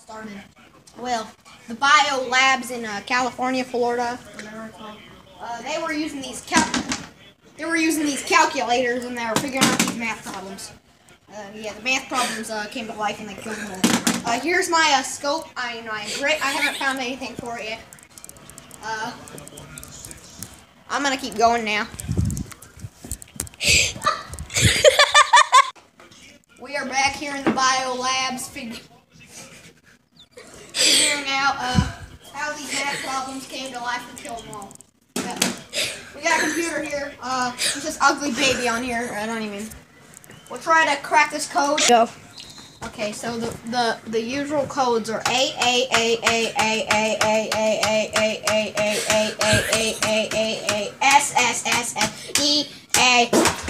started. Well, the bio labs in California, Florida, they were using these calculators, and they were figuring out these math problems. Yeah, the math problems came to life, and they killed them all. Here's my scope. I haven't found anything for it yet. I'm gonna keep going now. We are back here in the bio labs, figuring out how these math problems came to life and killed them all. We got a computer here. There's this ugly baby on here. We'll try to crack this code. Go. Okay, so the usual codes are A S S S S E A.